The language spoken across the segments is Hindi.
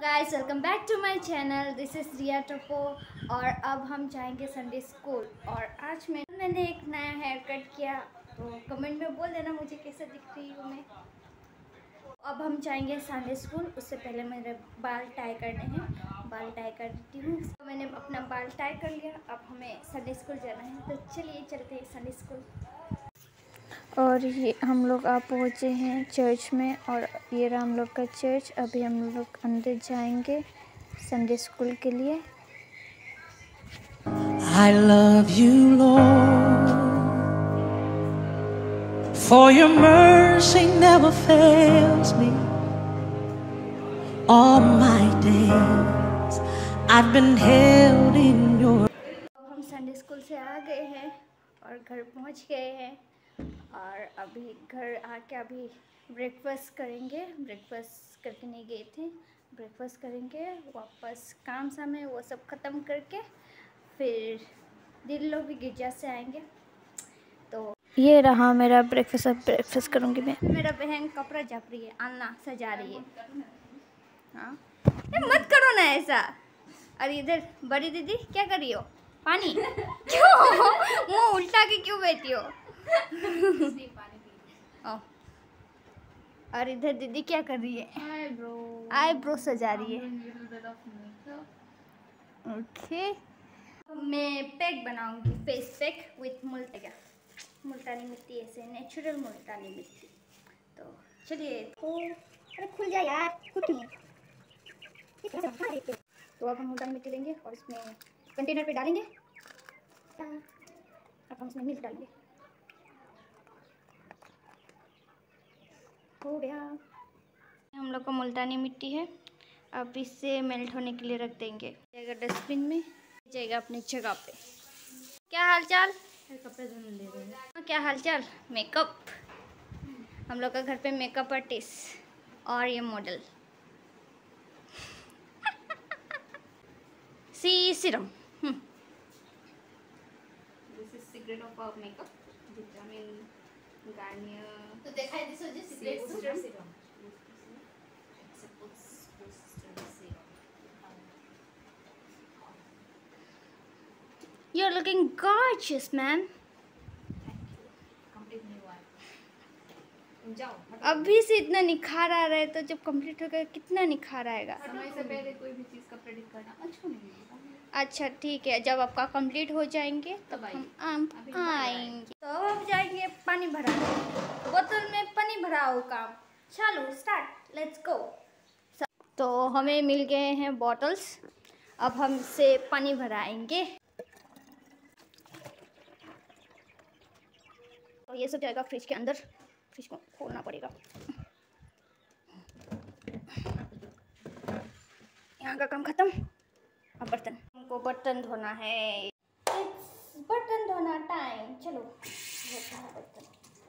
Guys welcome back to my channel. This is Riya Toppo और अब हम जाएंगे संडे स्कूल। और आज मैंने एक नया हेयर कट किया, तो कमेंट में बोल देना मुझे कैसे दिख रही हूँ मैं। अब हम जाएंगे संडे स्कूल। उससे पहले मेरे बाल टाई करने हैं, बाल टाई कर देती हूँ। तो मैंने अपना बाल टाई कर लिया, अब हमें संडे स्कूल जाना है, तो चलिए चलते हैं संडे स्कूल। और ये हम लोग आप पहुँचे हैं चर्च में, और ये रहा हम लोग का चर्च। अभी हम लोग अंदर जाएंगे संडे स्कूल के लिए। I love you, Lord, for your mercy never fails me. All my days I've been held in your. हम संडे स्कूल से आ गए हैं और घर पहुंच गए हैं, और अभी घर आके अभी ब्रेकफास्ट करेंगे। ब्रेकफास्ट करके नहीं गए थे, ब्रेकफास्ट करेंगे, वापस काम साम है वो सब ख़त्म करके फिर दिन लोग भी गिरजा से आएंगे। तो ये रहा मेरा ब्रेकफास्ट। अब ब्रेकफास्ट करूँगी मैं। मेरा बहन कपड़ा जप रही है, अन्ना सजा रही है। हाँ मत करो ना ऐसा। और इधर बड़ी दीदी क्या कर रही हो? पानी क्यों मुँह उल्टा के क्यों बैठी हो? और इधर दीदी क्या कर रही है? आईब्रो सजा रही है। ओके, मैं पैक बनाऊंगी, फेस पैक विथ मुल्तानी मिट्टी, ऐसे नेचुरल मुल्तानी मिट्टी। तो चलिए। अरे खुल जाए यार, खुद नहीं। तो अब हम मुल्तानी मिट्टी लेंगे और इसमें कंटेनर पे डालेंगे। अब हम इसमें मिल्क डालेंगे। हो गया। हम लोग का मुल्तानी मिट्टी है, अब इससे मेल्ट होने के लिए रख देंगे। जाएगा डस्टबिन में, जाएगा अपनी जगह पे। क्या हाल चाल? कपड़े धोने ले रहे हैं। क्या हाल चाल? मेकअप, हम लोग का घर पे मेकअप आर्टिस्ट और ये model C serum. This is secret of our makeup, vitamin Garnier. तो देखा है this is secret serum. You're looking gorgeous, man. अभी से इतना निखार आ रहा है, तो जब कंप्लीट होगा कितना निखार आएगा। समय से पहले कोई भी चीज़ का प्रेडिक्ट करना अच्छा नहीं। अच्छा ठीक है, जब आपका कंप्लीट हो जाएंगे तब हम आएंगे। तो अब हम जाएंगे पानी भरा, बोतल में पानी भराओ काम चालू, स्टार्ट, लेट्स गो। तो हमें मिल गए हैं बॉटल्स, अब हम इससे पानी भराएंगे। तो ये सब जाएगा फ्रिज के अंदर, फ्रिज को खोलना पड़ेगा। यहाँ का काम खत्म। अब बर्तन, हमको बर्तन धोना है। बर्तन धोना टाइम, चलो धोता है बर्तन।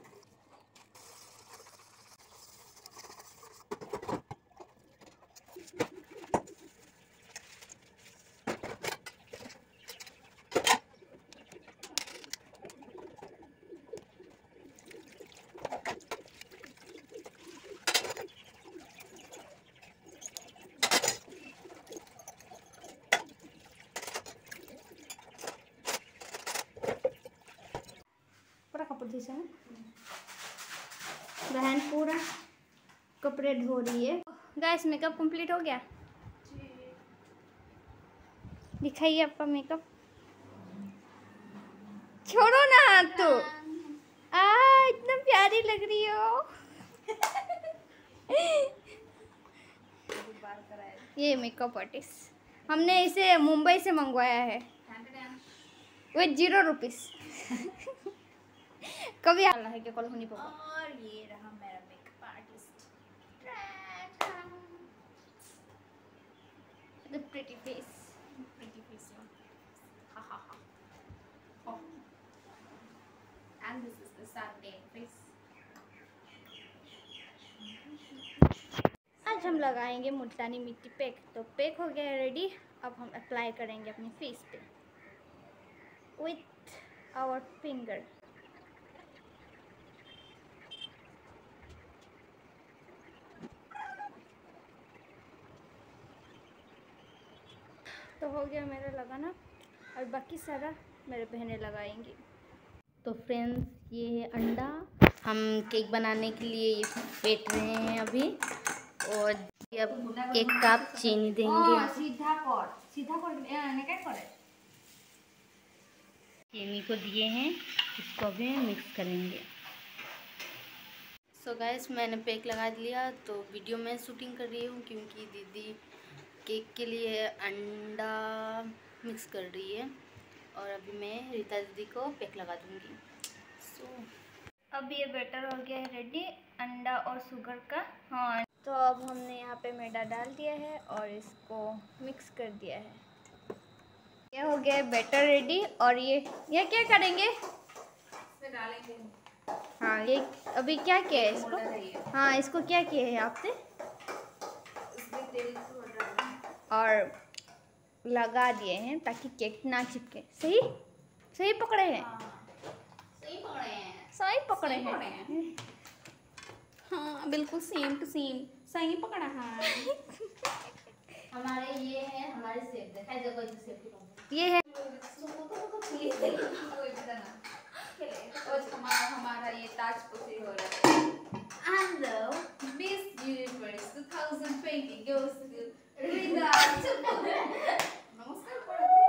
पूरा कपड़े धीसे है, बहन पूरा कपड़े धो रही है। गाइस मेकअप कंप्लीट हो गया, दिखाइए आपका मेकअप। छोड़ो ना हाथ, तो इतना प्यारी लग रही हो। ये मेकअप आर्टिस्ट हमने इसे मुंबई से मंगवाया है विथ 0 रुपीस। कभी आला है कि कल होनी पड़ा। और ये रहा मेरा makeup artist, the pretty face, ha ha ha. Oh. And this is the Sunday face. आज हम लगाएंगे मुल्तानी मिट्टी पैक। तो पैक हो गया रेडी, अब हम अप्लाई करेंगे अपनी फेस पे विथ आवर फिंगर। तो हो गया मेरा लगाना और बाकी सारा मेरे बहनें लगाएंगी। तो फ्रेंड्स ये है अंडा, हम केक बनाने के लिए ये फेंट रहे हैं अभी। और अब 1 कप चीनी देंगे। चीनी को दिए हैं, इसको भी मिक्स करेंगे। सो गाइस मैंने पेक लगा दिया, तो वीडियो में शूटिंग कर रही हूँ क्योंकि दीदी केक के लिए अंडा मिक्स कर रही है और अभी मैं रीता दीदी को पेक लगा दूँगी। सो अब ये बैटर हो गया है रेडी अंडा और शुगर का। हाँ, तो अब हमने यहाँ पे मैदा डाल दिया है और इसको मिक्स कर दिया है। ये हो गया है बैटर रेडी। और ये क्या करेंगे? डालेंगे। हाँ, ये अभी क्या किया है इसको? हाँ, इसको क्या किया है आपने? और लगा दिए हैं ताकि केक ना चिपके। सही पकड़े हैं। सही पकड़े हैं। हाँ बिल्कुल सेम टू सेम सही पकड़ा है। हमारे ये है, हमारे सेब देखा है, जब ये है हमारा ये ताजपोशी हो रहा है। And the Miss Universe 2020 goes to Rida। नमस्कार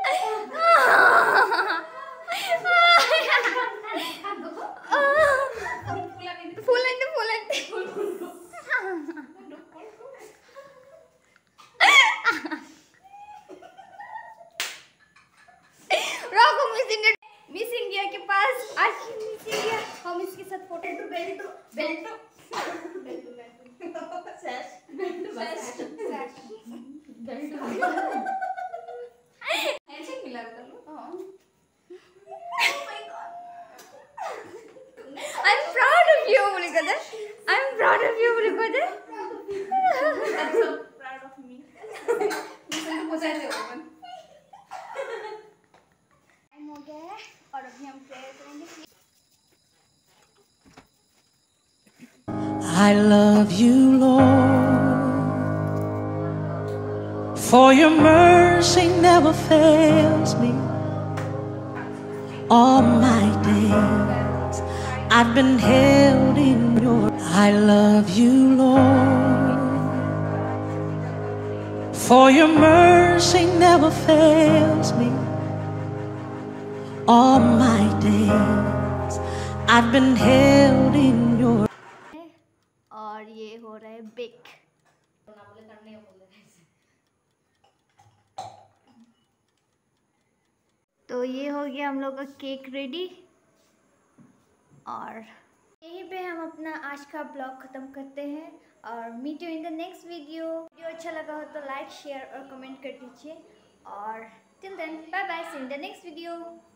मिस इंडिया के पास आज मिस इंडिया, हम इसके साथ photo I'm proud of you, Mulikader. I'm proud of you, Mulikader. I'm so proud of me। Time हो गया है और अभी हम प्रेयर करेंगे। I love you, Lord, for your mercy never fails me. All my days I've been held in your. I love you, Lord, for your mercy never fails me. All my days I've been held in your. और ये हो रहा है बेक। तो ये हो गया हम लोग का केक रेडी। और यहीं पे हम अपना आज का ब्लॉग ख़त्म करते हैं और meet you in the next video. Video अच्छा लगा हो तो लाइक शेयर और कमेंट कर दीजिए। और till then bye bye, see in the next video.